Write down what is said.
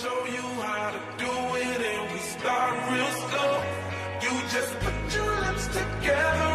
show you how to do it, and we start real slow. You just put your lips together